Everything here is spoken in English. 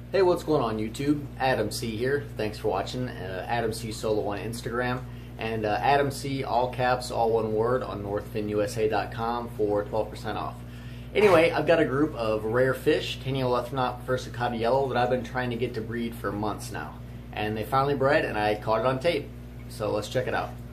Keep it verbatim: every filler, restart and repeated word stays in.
Hey, what's going on YouTube? Adam C here. Thanks for watching. Uh, Adam C Solo on Instagram and uh, Adam C all caps, all one word on north fin U S A dot com for twelve percent off. Anyway, I've got a group of rare fish, Taenioleuthernot versicauda yellow, that I've been trying to get to breed for months now. And they finally bred and I caught it on tape. So let's check it out.